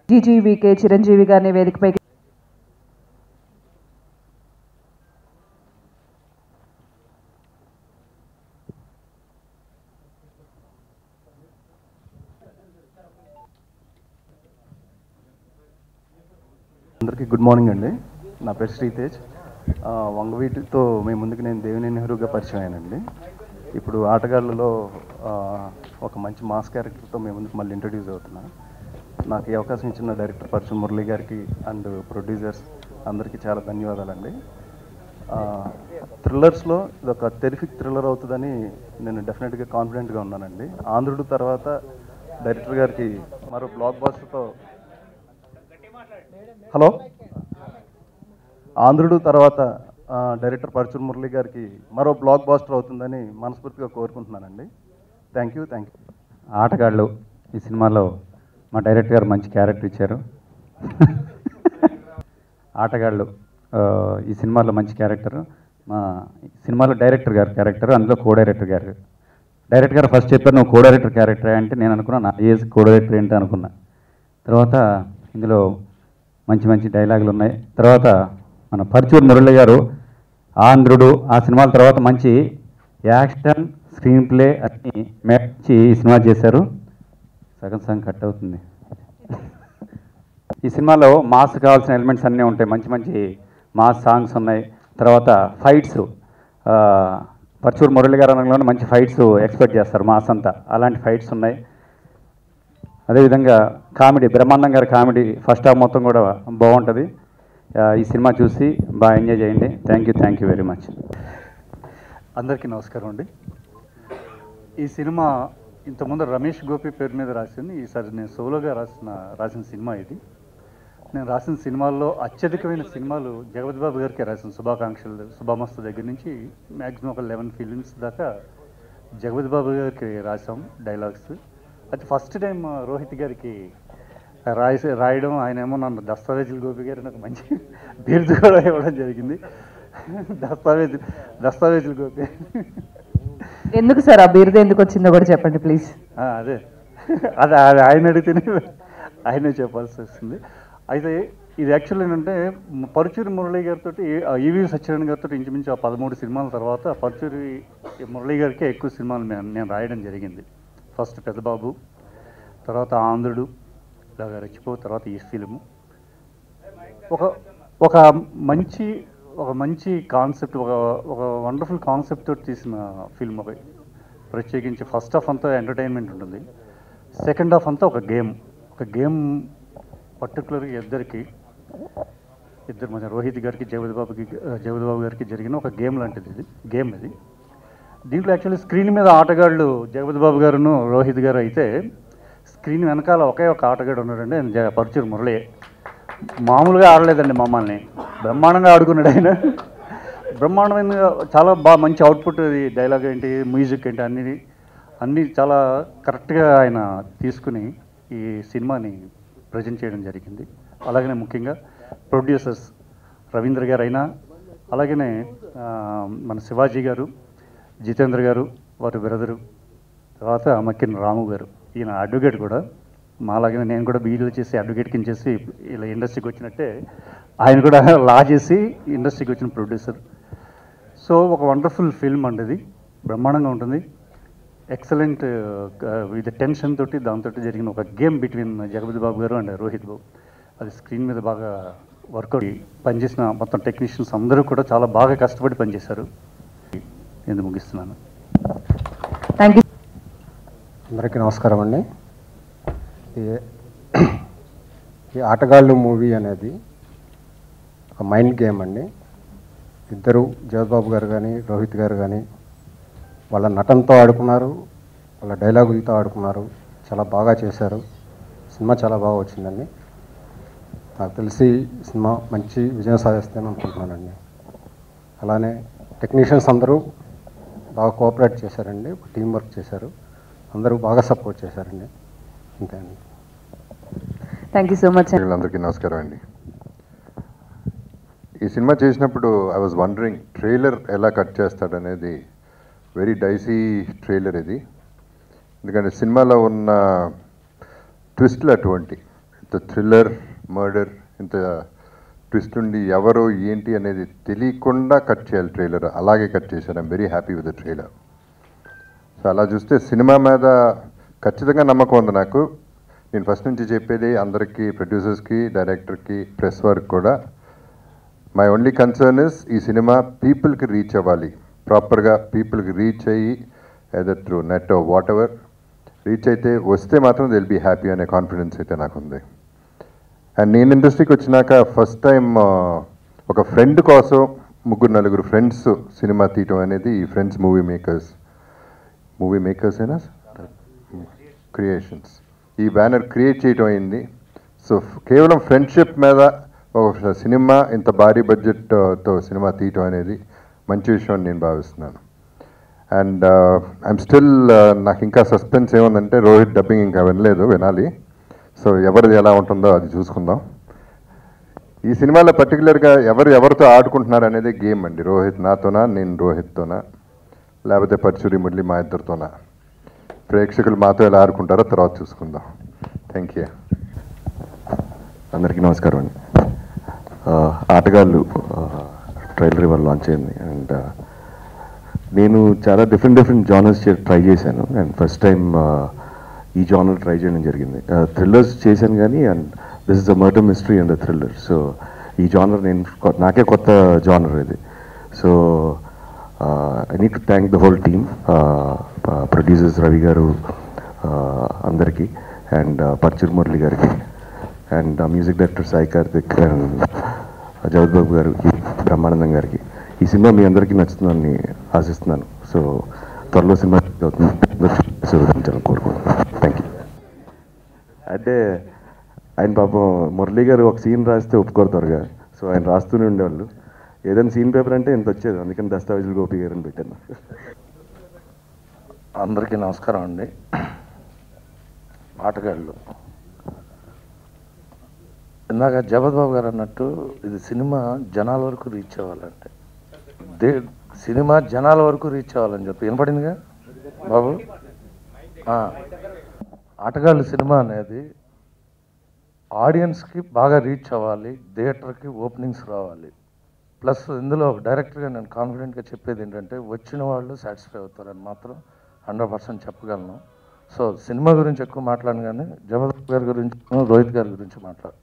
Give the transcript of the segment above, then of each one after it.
జీజీవీకే చిరంజీవి గారిని వేదికపైకి అందరికీ గుడ్ మార్నింగ్ అండి. నా పేరు శ్రీతేజ్. వంగవీటితో మేము ముందుకు నేను దేవినేని నెహ్రూగా పరిచయం అయ్యానండి. ఇప్పుడు ఆటగాళ్ళలో ఒక మంచి మాస్ క్యారెక్టర్తో మేము ముందుకు మళ్ళీ ఇంట్రడ్యూస్ అవుతున్నా. నాకు ఈ అవకాశం ఇచ్చిన డైరెక్టర్ పరచూరు మురళి గారికి అండ్ ప్రొడ్యూసర్స్ అందరికీ చాలా ధన్యవాదాలండి. థ్రిల్లర్స్లో ఇది ఒక టెరిఫిక్ థ్రిల్లర్ అవుతుందని నేను డెఫినెట్గా కాన్ఫిడెంట్గా ఉన్నానండి. ఆంధ్రుడు తర్వాత డైరెక్టర్ గారికి మరో బ్లాక్ బాస్టర్తో ఆంధ్రుడు తర్వాత డైరెక్టర్ పరచూరు మురళి గారికి మరో బ్లాక్ బాస్టర్ అవుతుందని మనస్ఫూర్తిగా కోరుకుంటున్నానండి. Thank you. ఆటగాళ్ళు ఈ సినిమాలో మా డైరెక్టర్ గారు మంచి క్యారెక్టర్ ఇచ్చారు. ఆటగాళ్ళు ఈ సినిమాలో మంచి క్యారెక్టర్. మా సినిమాలో డైరెక్టర్ గారు క్యారెక్టర్, అందులో కో డైరెక్టర్ గారు ఫస్ట్ చెప్పారు నువ్వు కో డైరెక్టర్ క్యారెక్టర్ అంటే నేను అనుకున్నా నా ఏజ్ కో డైరెక్టర్ ఏంటి అనుకున్నా. తర్వాత ఇందులో మంచి మంచి డైలాగులు ఉన్నాయి. తర్వాత మన పరచూరు మురళి గారు ఆంధ్రుడు ఆ సినిమాల తర్వాత మంచి యాక్షన్ స్క్రీన్ ప్లే అన్ని మంచి ఈ సినిమా చేశారు. సగం కట్ అవుతుంది. ఈ సినిమాలో మాస్ కావాల్సిన ఎలిమెంట్స్ అన్నీ ఉంటాయి. మంచి మంచి మాస్ సాంగ్స్ ఉన్నాయి. తర్వాత ఫైట్స్ పరచూరు మురళి గారు అనగానే మంచి ఫైట్స్ ఎక్స్పెక్ట్ చేస్తారు మాస్ అంతా, అలాంటి ఫైట్స్ ఉన్నాయి. అదేవిధంగా కామెడీ, బ్రహ్మానందం గారి కామెడీ ఫస్ట్ హాఫ్ మొత్తం కూడా బాగుంటుంది. ఈ సినిమా చూసి బాగా ఎంజాయ్ చేయండి. Thank you very much. అందరికీ నమస్కారం అండి. ఈ సినిమా ఇంతకుముందు రమేష్ గోపి పేరు మీద రాసింది. ఈసారి నేను సోలోగా రాసిన సినిమా ఇది. నేను రాసిన సినిమాల్లో అత్యధికమైన సినిమాలు జగపతి బాబు గారికి రాసిన శుభాకాంక్షలు శుభమస్తు దగ్గర నుంచి మ్యాక్సిమం ఒక 11 ఫిలిమ్స్ దాకా జగపతి బాబు గారికి రాసాం డైలాగ్స్. అది ఫస్ట్ టైం రోహిత్ గారికి రాయడం, ఆయన ఏమో నన్ను దస్తావేజులు గోపి గారు నాకు మంచి బిరుదు కూడా ఇవ్వడం జరిగింది. దస్తావేజులు గోపి. ఎందుకు సార్ ఆ బిరుదు ఎందుకు వచ్చిందో కూడా చెప్పండి ప్లీజ్. అదే అది ఆయన అడిగితేనే ఆయనే చెప్పాల్సి వస్తుంది. అయితే ఇది యాక్చువల్ ఏంటంటే పరచూరి మురళి గారితో ఈవి సత్యనారాయణ గారితో ఇంచుమించు 13 సినిమాల తర్వాత పరచూరి మురళి గారికి ఎక్కువ సినిమాలు నేను రాయడం జరిగింది. ఫస్ట్ పెద్దబాబు, తర్వాత ఆంధ్రుడు, ఇలాగ రెచ్చిపో, తర్వాత ఈ ఫిలిము. ఒక మంచి కాన్సెప్ట్, ఒక వండర్ఫుల్ కాన్సెప్ట్ తోటి తీసిన ఫిల్మ్. ఒక ప్రత్యేకించి ఫస్ట్ హాఫ్ అంతా ఎంటర్టైన్మెంట్ ఉంటుంది, సెకండ్ హాఫ్ అంతా ఒక గేమ్ పర్టికులర్గా ఇద్దరు మన రోహిత్ గారికి జగపతి బాబు గారికి జరిగిన ఒక గేమ్ లాంటిది ఇది. దీంట్లో యాక్చువల్లీ స్క్రీన్ మీద ఆటగాళ్ళు జగపతి బాబు గారును రోహిత్ గారు అయితే, స్క్రీన్ వెనకాల ఒకే ఒక ఆటగాడు ఉన్నాడండి, ఆయన పరచూరు మురళి. మామూలుగా ఆడలేదండి, మమ్మల్ని బ్రహ్మాండంగా ఆడుకున్నాడు ఆయన. బ్రహ్మాండమైన చాలా బాగా మంచి అవుట్పుట్. డైలాగ్ ఏంటి, మ్యూజిక్ ఏంటి, అన్నీ చాలా కరెక్ట్గా ఆయన తీసుకుని ఈ సినిమాని ప్రజెంట్ చేయడం జరిగింది. అలాగనే ముఖ్యంగా ప్రొడ్యూసర్స్ రవీంద్ర గారు అయినా, అలాగనే మన శివాజీ గారు, జితేంద్ర గారు వారి బ్రదరు, తర్వాత మక్కిన రాము గారు, ఈయన అడ్వకేట్ కూడా మాలాగే. నేను కూడా బీఈడీలో చేసి అడ్వకేట్ కింద చేసి ఇలా ఇండస్ట్రీకి వచ్చినట్టే ఆయన కూడా లా చేసి ఇండస్ట్రీకి వచ్చిన ప్రొడ్యూసర్. సో ఒక వండర్ఫుల్ ఫిల్మ్ అండి ఇది, బ్రహ్మాండంగా ఉంటుంది. ఎక్సలెంట్ విత్ టెన్షన్ తోటి దాంతో జరిగిన ఒక గేమ్ బిట్వీన్ జగపతి బాబు గారు అండ్ రోహిత్ బాబు. అది స్క్రీన్ మీద బాగా వర్కౌట్ పనిచేసిన మొత్తం టెక్నీషియన్స్ అందరూ కూడా చాలా బాగా కష్టపడి పనిచేశారు. నేను ముగిస్తున్నాను. Thank you. అందరికీ నమస్కారం అండి. ఈ ఆటగాళ్ళు మూవీ అనేది ఒక మైండ్ గేమ్ అండి. ఇద్దరు జగపతి గారు కానీ రోహిత్ గారు కానీ వాళ్ళ నటనతో ఆడుకున్నారు, వాళ్ళ డైలాగులతో ఆడుకున్నారు, చాలా బాగా చేశారు. సినిమా చాలా బాగా వచ్చిందండి. నాకు తెలిసి సినిమా మంచి విజయం సాధిస్తానని అనుకుంటున్నానండి. అలానే టెక్నీషియన్స్ అందరూ బాగా కోఆపరేట్ చేశారండి, టీం వర్క్ చేశారు, అందరూ బాగా సపోర్ట్ చేశారండి. అంతే అండి. Thank you so much. అందరికీ నమస్కారం అండి. ఈ సినిమా చేసినప్పుడు ఐ వాజ్ వండరింగ్ ట్రైలర్ ఎలా కట్ చేస్తాడనేది. వెరీ డైసీ ట్రైలర్ ఇది, ఎందుకంటే సినిమాలో ఉన్న ట్విస్ట్లు అటువంటి ఇంత థ్రిల్లర్ మర్డర్ ఇంత ట్విస్ట్ ఉండి ఎవరో ఏంటి అనేది తెలియకుండా కట్ చేయాలి ట్రైలర్, అలాగే కట్ చేశారు. I'm very happy with the trailer. So అలా చూస్తే సినిమా మీద ఖచ్చితంగా నమ్మకం ఉంది నాకు. నేను ఫస్ట్ నుంచి చెప్పేది అందరికీ, ప్రొడ్యూసర్స్కి, డైరెక్టర్కి, ప్రెస్ వర్క్ కూడా, మై ఓన్లీ కన్సర్న్ ఇస్ ఈ సినిమా పీపుల్కి రీచ్ అవ్వాలి, ప్రాపర్గా పీపుల్కి రీచ్ అయ్యి either through net whatever reach అయితే వస్తే మాత్రం దిల్ బీ హ్యాపీ అనే కాన్ఫిడెన్స్ అయితే నాకుంది. అండ్ నేను ఇండస్ట్రీకి వచ్చినాక ఫస్ట్ టైం ఒక ఫ్రెండ్ కోసం 3-4 ఫ్రెండ్స్ సినిమా తీయటం అనేది ఈ ఫ్రెండ్స్ మూవీ మేకర్స్ అయినా క్రియేషన్స్ ఈ బ్యానర్ క్రియేట్ చేయటం అయింది. సో కేవలం ఫ్రెండ్షిప్ మీద ఒక సినిమా ఇంత భారీ బడ్జెట్తో సినిమా తీయటం అనేది మంచి విషయం అని నేను భావిస్తున్నాను. అండ్ ఐఎమ్ స్టిల్ నాకు ఇంకా సస్పెన్స్ ఏముందంటే రోహిత్ డబ్బింగ్ ఇంకా వినాలి. సో ఎవరిది ఎలా ఉంటుందో అది చూసుకుందాం. ఈ సినిమాలో పర్టికులర్గా ఎవరితో ఆడుకుంటున్నారు అనేది గేమ్ అండి. రోహిత్ నాతోనా, నేను రోహిత్తోనా, లేకపోతే పరశురి మురళి మా ఇద్దరితోనా, ప్రేక్షకులు మాతో ఎలా ఆడుకుంటారో తర్వాత చూసుకుందాం. Thank you. అందరికీ నమస్కారం అండి. ఆటగాళ్ళు ట్రైలర్ ఇవాళ లాంచ్ అయింది. అండ్ నేను చాలా డిఫరెంట్ జానర్స్ ట్రై చేశాను. అండ్ ఫస్ట్ టైం ఈ జానర్ ట్రై చేయడం జరిగింది. థ్రిల్లర్స్ చేశాను కానీ, and this is the murder mystery and the thriller. So ఈ జానర్ నాకే కొత్త జానర్ ఇది. So I need to thank the whole team, producers Ravi garu అందరికీ, అండ్ పర్చూర్ మురళి గారికి, and music director Sai Karthik and Jagath Babu గారికి, బ్రహ్మానందం గారికి. ఈ సినిమా మీ అందరికీ నచ్చుతుందని ఆశిస్తున్నాను. సో త్వరలో సినిమా అవుతుంది కోరుకుంటున్నాను. Thank you. అంటే ఆయన పాపం మురళి గారు ఒక సీన్ రాస్తే ఒప్పుకోరు త్వరగా. సో ఆయన రాస్తూనే ఉండేవాళ్ళు. ఏదైనా సీన్ పేపర్ అంటే ఇంత వచ్చేది, అందుకని దస్తావేజులు గోపి గారిని పెట్టాను. అందరికీ నమస్కారం అండి. ఆటగాళ్ళు, ఇందాక జగత్ బాబు గారు అన్నట్టు ఇది సినిమా జనాల వరకు రీచ్ అవ్వాలంటే, సినిమా జనాల వరకు రీచ్ అవ్వాలని చెప్పి వినపడిందిగా బాబు. ఆటగాళ్ళు సినిమా అనేది ఆడియన్స్కి బాగా రీచ్ అవ్వాలి, థియేటర్కి ఓపెనింగ్స్ రావాలి. ప్లస్ ఇందులో ఒక డైరెక్టర్గా నేను కాన్ఫిడెంట్గా చెప్పేది ఏంటంటే వచ్చిన వాళ్ళు సాటిస్ఫై అవుతారని మాత్రం 100% చెప్పగలను. సో సినిమా గురించి ఎక్కువ మాట్లాడను కానీ జగత్ గారి గురించి, రోహిత్ గారి గురించి మాట్లాడు.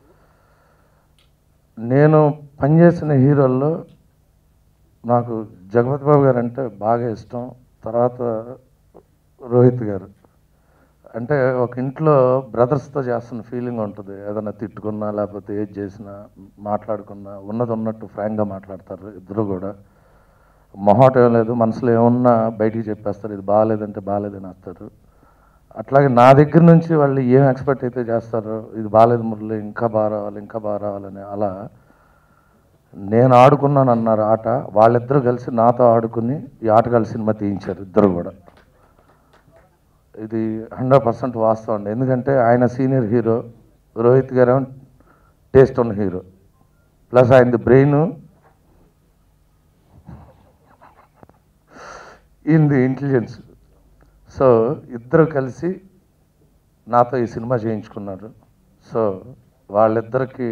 నేను పనిచేసిన హీరోల్లో నాకు జగపతి బాబు గారు అంటే బాగా ఇష్టం. తర్వాత రోహిత్ గారు అంటే ఒక ఇంట్లో బ్రదర్స్తో చేస్తున్న ఫీలింగ్ ఉంటుంది. ఏదైనా తిట్టుకున్నా లేకపోతే ఏది చేసినా మాట్లాడుకున్నా ఉన్నది ఉన్నట్టు ఫ్రాంక్గా మాట్లాడతారు ఇద్దరు కూడా. మొహాటం ఏం లేదు, మనసులో ఏమున్నా బయటికి చెప్పేస్తారు. ఇది బాగాలేదంటే బాగాలేదని వస్తారు. అట్లాగే నా దగ్గర నుంచి వాళ్ళు ఏం ఎక్స్పెక్ట్ అయితే చేస్తారో, ఇది బాగాలేదు మురళి, ఇంకా బాగా రావాలి, ఇంకా బాగా రావాలని, అలా నేను ఆడుకున్నాను అన్నారు ఆట. వాళ్ళిద్దరూ కలిసి నాతో ఆడుకుని ఈ ఆటగాళ్ళ సినిమా తీయించారు ఇద్దరు కూడా. ఇది 100% వాస్తవం అండి. ఎందుకంటే ఆయన senior hero, Rohit garu taste ఉన్న హీరో, ప్లస్ ఆయనది బ్రెయిన్, ఈయనది ఇంటెలిజెన్స్. సో ఇద్దరు కలిసి నాతో ఈ సినిమా చేయించుకున్నారు. సో వాళ్ళిద్దరికి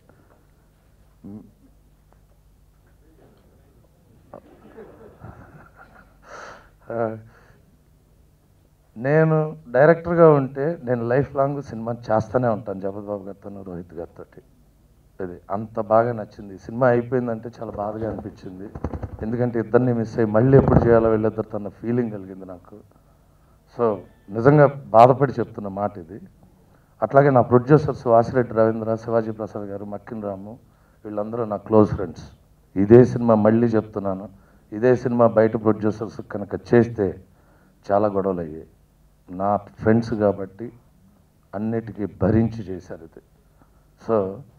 నేను డైరెక్టర్గా ఉంటే నేను లైఫ్ లాంగ్ సినిమా చేస్తూనే ఉంటాను జగత్ బాబు గారితో, రోహిత్ గారితో. ఇది అంత బాగా నచ్చింది. సినిమా అయిపోయిందంటే చాలా బాధగా అనిపించింది. ఎందుకంటే ఇద్దరిని మిస్ అయ్యి మళ్ళీ ఎప్పుడు చేయాలో వీళ్ళిద్దరితో అన్న ఫీలింగ్ కలిగింది నాకు. సో నిజంగా బాధపడి చెప్తున్న మాట ఇది. అట్లాగే నా ప్రొడ్యూసర్స్ వాసిరెడ్డి రవీంద్ర, శివాజీ ప్రసాద్ గారు, మక్కిన్ రాము, వీళ్ళందరూ నా క్లోజ్ ఫ్రెండ్స్. ఇదే సినిమా మళ్ళీ చెప్తున్నాను, ఇదే సినిమా బయట ప్రొడ్యూసర్స్ కనుక చేస్తే చాలా గొడవలు అయ్యాయి. నా ఫ్రెండ్స్ కాబట్టి అన్నిటికీ భరించి చేశారు ఇది. సో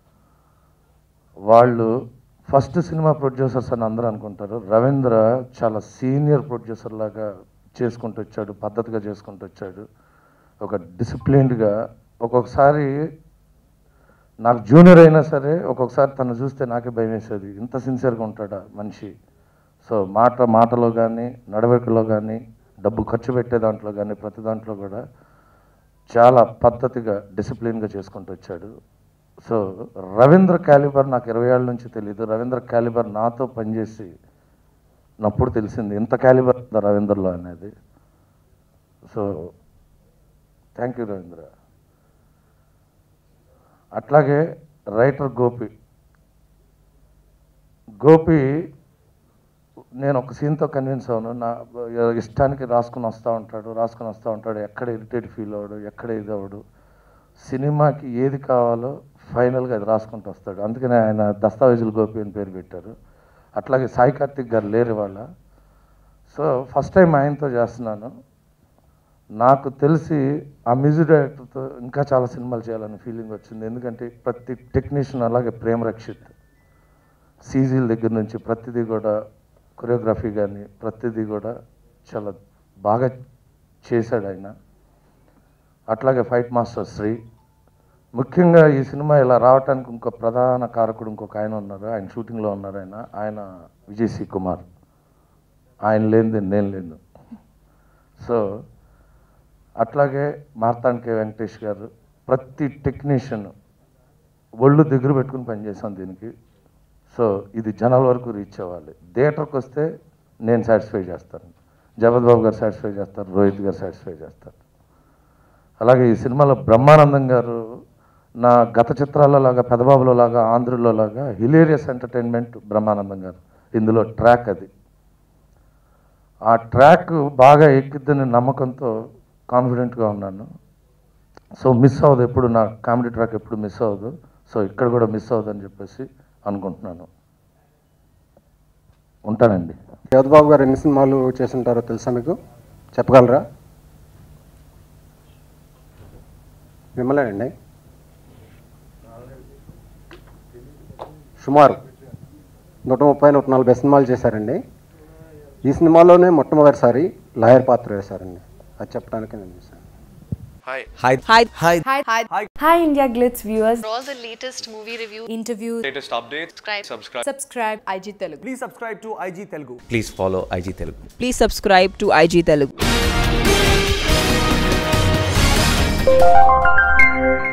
వాళ్ళు ఫస్ట్ సినిమా ప్రొడ్యూసర్స్ అని అందరూ అనుకుంటారు. రవీంద్ర చాలా సీనియర్ ప్రొడ్యూసర్ లాగా చేసుకుంటూ వచ్చాడు, పద్ధతిగా చేసుకుంటూ వచ్చాడు, ఒక డిసిప్లిన్డ్గా. ఒక్కొక్కసారి నాకు జూనియర్ అయినా సరే ఒక్కొక్కసారి తను చూస్తే నాకే భయం వేసేది, ఇంత సిన్సియర్గా ఉంటాడా మనిషి. సో మాటలో కానీ, నడవడికలో కానీ, డబ్బు ఖర్చు పెట్టే దాంట్లో కానీ, ప్రతి దాంట్లో కూడా చాలా పద్ధతిగా డిసిప్లిన్గా చేసుకుంటూ వచ్చాడు. సో రవీంద్ర క్యాలిబర్ నాకు 20 ఏళ్ళ నుంచి తెలియదు. రవీంద్ర క్యాలిబర్ నాతో పనిచేసి నప్పుడు తెలిసింది ఇంత క్యాలిబర్ ఉందా రవీంద్రలో అనేది. So thank you Ravindra. అట్లాగే రైటర్ గోపి నేను ఒక సీన్తో కన్విన్స్ అవ్వను. నా ఇష్టానికి రాసుకుని వస్తూ ఉంటాడు. ఎక్కడ ఇరిటేట్ ఫీల్ అవ్వడు, ఎక్కడ ఇది అవ్వడు. సినిమాకి ఏది కావాలో ఫైనల్గా అది రాసుకుంటూ వస్తాడు. అందుకనే ఆయన దస్తావేజులు గోపి అని పేరు పెట్టారు. అట్లాగే సాయి కార్తిక్ గారు లేరు ఇవాళ. సో ఫస్ట్ టైం ఆయనతో చేస్తున్నాను. నాకు తెలిసి ఆ మ్యూజిక్ డైరెక్టర్తో ఇంకా చాలా సినిమాలు చేయాలని ఫీలింగ్ వచ్చింది. ఎందుకంటే ప్రతి టెక్నీషియన్, అలాగే ప్రేమ్ రక్షిత్, సీజీల దగ్గర నుంచి ప్రతిదీ కూడా కొరియోగ్రఫీ కానీ ప్రతిదీ కూడా చాలా బాగా చేశాడు ఆయన. అట్లాగే ఫైట్ మాస్టర్ శ్రీ. ముఖ్యంగా ఈ సినిమా ఇలా రావడానికి ఇంకో ప్రధాన కారకుడు ఇంకొక ఆయన ఉన్నారు. ఆయన షూటింగ్లో ఉన్నారు. ఆయన విజయ్ సి కుమార్. ఆయన లేనిది నేను లేను. సో అట్లాగే మార్తాండ్ కే వెంకటేష్ గారు. ప్రతి టెక్నీషియన్ ఒళ్ళు దగ్గర పెట్టుకుని పనిచేసాం దీనికి. సో ఇది జనాల వరకు రీచ్ అవ్వాలి. థియేటర్కి వస్తే నేను సాటిస్ఫై చేస్తాను, జగపతి బాబు గారు సాటిస్ఫై చేస్తారు, రోహిత్ గారు సాటిస్ఫై చేస్తారు. అలాగే ఈ సినిమాలో బ్రహ్మానందం గారు నా గత చిత్రాల్లో లాగా, పెదబాబులో లాగా, ఆంధ్రలో లాగా హిలేరియస్ ఎంటర్టైన్మెంట్ బ్రహ్మానందం గారు. ఇందులో ట్రాక్ అది. ఆ ట్రాక్ బాగా ఎక్కిద్దని నమ్మకంతో కాన్ఫిడెంట్గా ఉన్నాను. సో మిస్ అవ్వదు, ఎప్పుడు నా కామెడీ ట్రాక్ ఎప్పుడు మిస్ అవ్వదు. సో ఇక్కడ కూడా మిస్ అవ్వదని చెప్పేసి అనుకుంటున్నాను. ఉంటానండి. జగపతి బాబు గారు ఎన్ని సినిమాలు చేస్తుంటారో తెలుసా మీకు? చెప్పగలరా? మిమ్మల్నేనండి. సుమారు 130-140 సినిమాలు చేశారండి. ఈ సినిమాలోనే మొట్టమొదటిసారి లాయర్ పాత్ర వేశారండి. అది చెప్పడానికి నేను చేశాను. Hi India Glitz viewers. For all the latest movie reviews, Interviews, latest updates, subscribe IG Telugu. please subscribe to IG Telugu. Please follow IG Telugu. Please subscribe to IG Telugu.